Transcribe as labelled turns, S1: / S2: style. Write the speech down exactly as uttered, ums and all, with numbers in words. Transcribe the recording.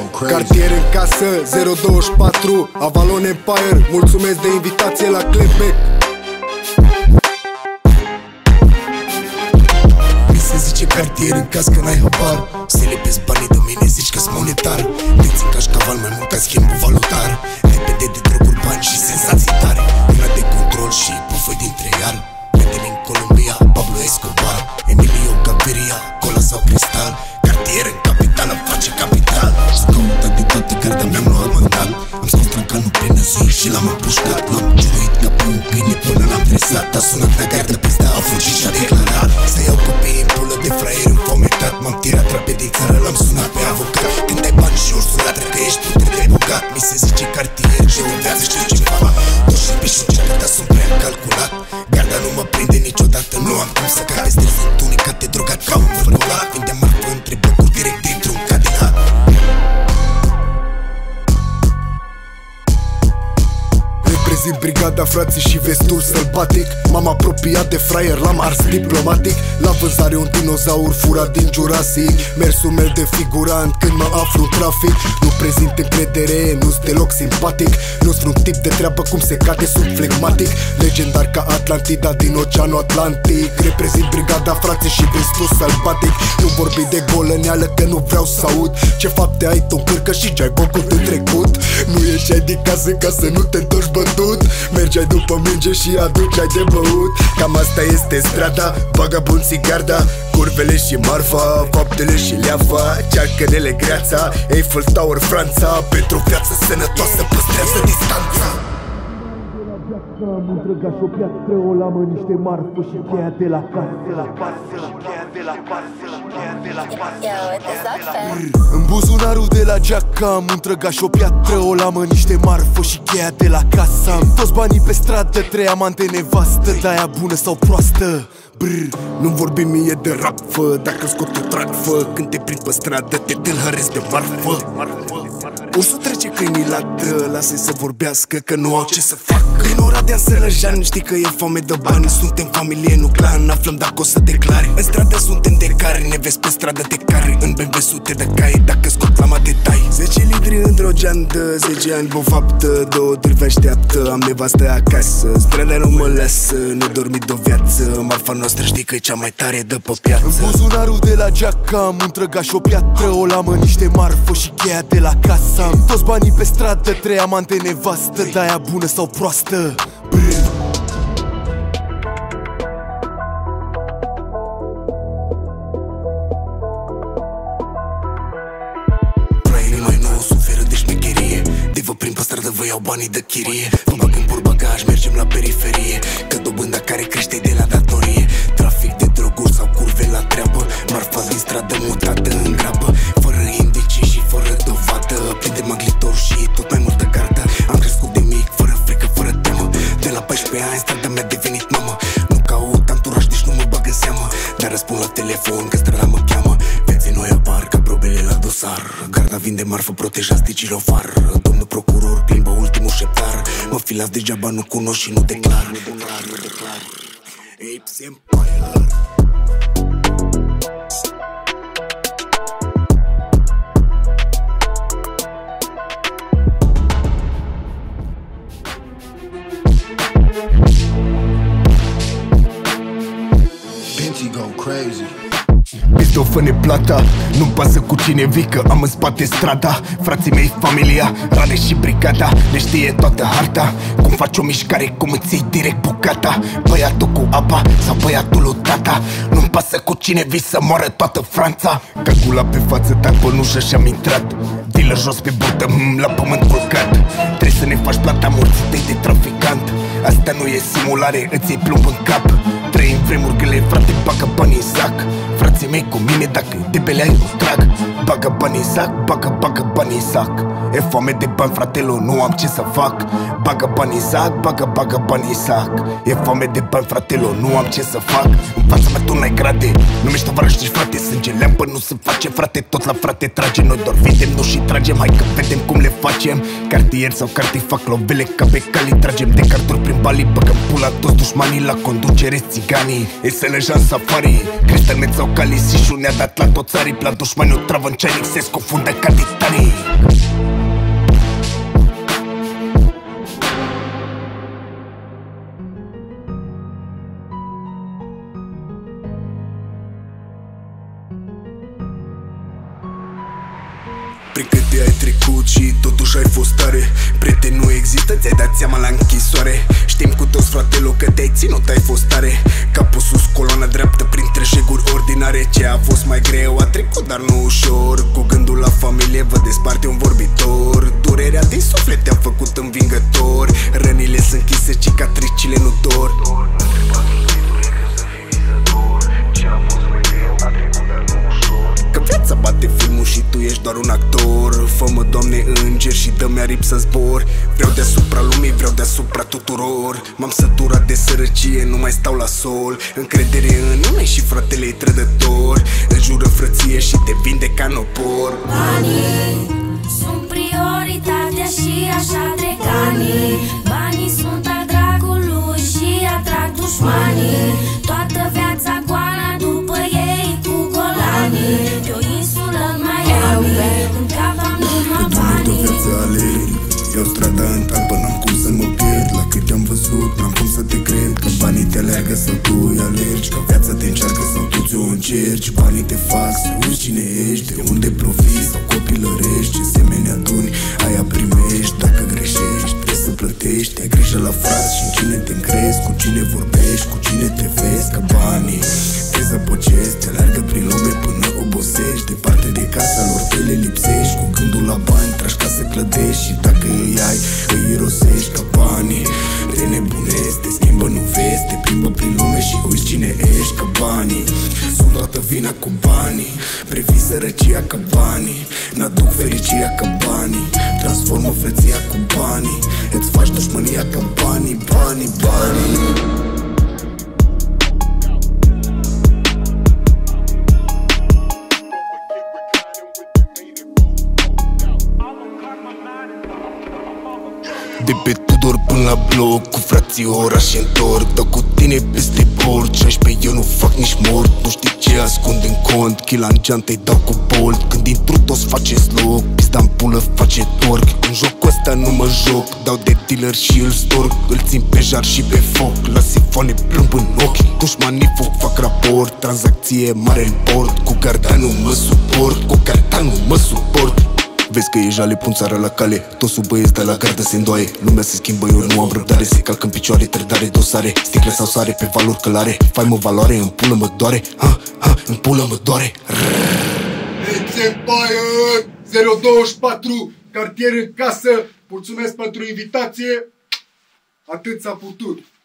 S1: Cartier în casă, zero douăzeci și patru, Avalon Empire. Mulțumesc de invitație la Clapback.
S2: Mi se zice Cartier în caz că n-ai habar. Se lepezi banii de mine, zici că-s monetar. Te țin cașcaval mai mult ca schimbul valutar. Depinde de droguri, bani și senzații tare. Una de control și bufăi dintre iar. Medellin, Columbia, Pablo Escobar, Emilio Gaviria, Cola sau Cristal. Cartier în capitală face capital. Scăutat de toate garda mi-am luat mandat. Am scos trancanul plină zi și l-am împușcat. L-am ciuruit ca pe un câine până l-am tresat. A sunat la gardă, pista a fugit și-a declarat. Să iau copiii în pulă de fraier înfometat. M-am tirat rapid din țară, l-am sunat pe avocat. Când ai bani și ori sunat, că ești putere de bogat. Mi se zice Cartier și eu în viață știu ce fac. Toți și pișuceară, dar sunt prea calculat. Garda nu mă prinde niciodată, nu am cum să cad. Stres întunecat, te drogat ca un vârcolat. Vindeam marfă între blocuri direct dintr-un Cadillac.
S1: Reprezint brigada, frații și vestul sălbatic. M-am apropiat de fraier, l-am ars diplomatic. La vânzare un dinozaur furat din Jurassic. Mersul meu de figurant când mă aflu în trafic. Nu prezint încredere, nu-s deloc simpatic. Nu-s un tip de treabă cum se cade, sunt flegmatic. Legendar ca Atlantida din Oceanul Atlantic. Reprezint brigada, frații și vestul sălbatic. Nu vorbi de golăneală că nu vreau să aud. Ce fapte ai tu, cârcă și ce-ai băcut în trecut. Nu ieșeai din casă ca să nu te întorci bătut. Mergeai după minge și aduceai de băut. Cam asta este strada, vagabunții garda. Curvele și marfa, faptele și leafa. Cearcănele greața, Eiffel Tower Franța. Pentru viață sănătoasă păstrează distanța.
S3: Am întregat și o piatră, o lamă, niște marfă și cheia de la casă. În buzunarul de la geaca am întregat și o piatră, o lamă, niște marfă și cheia de la casă. Am toți banii pe stradă, trei amante nevastă, de-aia bună sau proastă.
S1: Brr, nu vorbi mie de rap, fă. Dacă scot o trag, fă. Când te prind pe stradă, te tâlhăresc de marfă. Ursul trece câinii la dă, lasă-i să vorbească că nu au ce să facă. În Oradea, Sălăjan, știi că e foame de bani. Suntem familie, nu clan, aflăm dacă o să declari. În stradă suntem de care, ne vezi pe stradă de care. În B M W sute de cai, dacă scot lama de tai. Zece litri într-o geantă, zece ani vom faptă. Două târvi așteaptă, am nevastă acasă. Strada nu mă lasă, nu dormit o viață. Marfa noastră știi că e cea mai tare de pe piață.
S3: În buzunarul de la geaca am întregat și o piatră, o lamă, niște marfă și cheia de la casă. Am toți banii pe stradă, trei amante nevastă, de-aia bună sau proastă. Brr.
S2: Fraierii mai nou suferă de șmecherie. De vă prind pe stradă, vă iau banii de chirie. Vă bag în portbagaj, mergem la periferie. Că dobânda care crește de la datorie. Trafic de droguri sau curve la treabă. Marfa din stradă mutată în grabă. Fără indicii și fără dovadă. Plin de maglitor și tot mai multă gardă. Am crescut de mic, fără frică, fără teamă. De la paisprezece ani strada mi-a devenit mamă. Nu caut anturaj, deci nu mă bag în seamă. Dar răspund la telefon că strada mă cheamă. Vieții noi apar ca probele la dosar. Garda vinde marfă, protejați de girofar. Domnul procuror plimbă ultimul șeptar. Mă filați degeaba, nu cunosc și nu declar. Apes Empire.
S1: Pistol, fă-ne plata, nu-mi pasă cu cine vii, că am în spate strada. Frații mei, familia, Rade și brigada, le știe toată harta. Cum faci o mișcare, cum îți iei direct bucata. Băiatul cu apa sau băiatul lui tata. Nu-mi pasă cu cine vii, să moară toată Franța. Ca gula pe față, tac bănușă și-am intrat. Dealer jos pe burtă, mm, la pământ culcat. Trebuie să ne faci plata morții tăi de traficant. Asta nu e simulare, îți iei plumb în cap. Trăim vremuri grele, frate, bagă banii în sac. Frații mei cu mine, dacă de pe lea nu trag. Bagă banii în sac, bagă, bagă banii în sac. E foame de bani, fratelo, nu am ce să fac. Bagă banii în sac, bagă, bagă banii în sac. E foame de bani, fratelo, nu am ce să fac. În fața mea tu n-ai grade, numești tovarăși și frate. Sânge leampă nu se face, frate, tot la frate trage. Noi doar vedem, nu și tragem, hai că vedem cum le facem. Cartier sau cartii fac lovele ca pe cali. Tragem de carturi prin Bali, băgăm pula toți dușmanii la conducere țiganii. E Sălăjan Safari, Crystal Met sau Cali precision ne-a dat la toți țarii. La dușmani o travă în ceanic, se scufundă ca Titanic.
S2: Prin câte ai trecut și totuși ai fost tare. Prieten nu există, ți-ai dat seama la închisoare. Știm cu toți, fratelo, că te-ai ținut, ai fost tare. Capul sus, coloana dreaptă, printre jeguri ordinare. Ce a fost mai greu a trecut, dar nu ușor. Cu gândul la familie vă desparte un vorbitor. Durerea din suflet te-a făcut învingător. Rănile sunt închise, cicatricile nu dor. Viața bate filmul și tu ești doar un actor. Fă-mă, Doamne, înger și dă-mi aripi să zbor. Vreau deasupra lumii, vreau deasupra tuturor. M-am săturat de sărăcie, nu mai stau la sol. Încredere în mine și fratele-i trădător. Îți jură frăție și te vinde ca nopor.
S4: Banii sunt prioritatea și așa trec anii. Banii sunt al dragului și atrag dușmanii. Toată viața goana după ei cu golanii. Pe o insulă în Miami, în cap am numai banii.
S2: Într-o viață alerg, iau strada în talpă, n-am cum să mă pierd. La cât te-am văzut, n-am cum să te cred. Că banii te aleagă sau tu îi alergi. Că viața te încearcă sau tu ți-o încerci. Banii te fac să uiți cine ești, de unde profiți sau copilărești. Ce semeni aduni, aia primești. Dacă greșești, trebuie să plătești. Ai grijă la frați și în cine te încrezi. Cu cine vorbești, cu cine te vezi. Că banii te zăpăcesc, te aleargă prin lume până obosești. Departe de casa lor te le lipsești. Cu gândul la bani tragi ca să clădești. Și dacă îi ai, îi irosești. Ca banii te nebunesc, te schimbă, nu vezi. Te plimbă prin lume și uiți cine ești. Că banii sunt toată vina cu banii. Previi sărăcia ca banii, n-aduc fericirea ca banii. Transformă frăția cu banii, îți faci dușmânia ca banii. Banii, banii.
S1: De pe Tudor până la bloc, cu frații ora și întorc. Dau cu tine peste bord, șaisprezece eu nu fac nici mort. Nu știi ce ascund în cont, chila în geantă-i dau cu bolt. Când intru toți faceți loc, pista în pulă face torc. În jocul ăsta nu mă joc, dau de dealer și îl storc. Îl țin pe jar și pe foc, la sifoane plumb în ochi. Dușmanii foc, fac raport, tranzacție mare în port. Cu gardanul mă suport, cu gardanul mă suport. Vezi că e jale, pun țara la cale. Toți sub băieți de la gardă se îndoaie. Lumea se schimbă, eu nu am răbdare. Se calcă în picioare, trădare, dosare. Sticle sau sare, pe valori călare. Fai mă valoare, în pulă mă doare. Ha, ha, în pulă mă doare.
S3: It's Empire zero douăzeci și patru, cartier în casă. Mulțumesc pentru invitație. Atât s-a putut.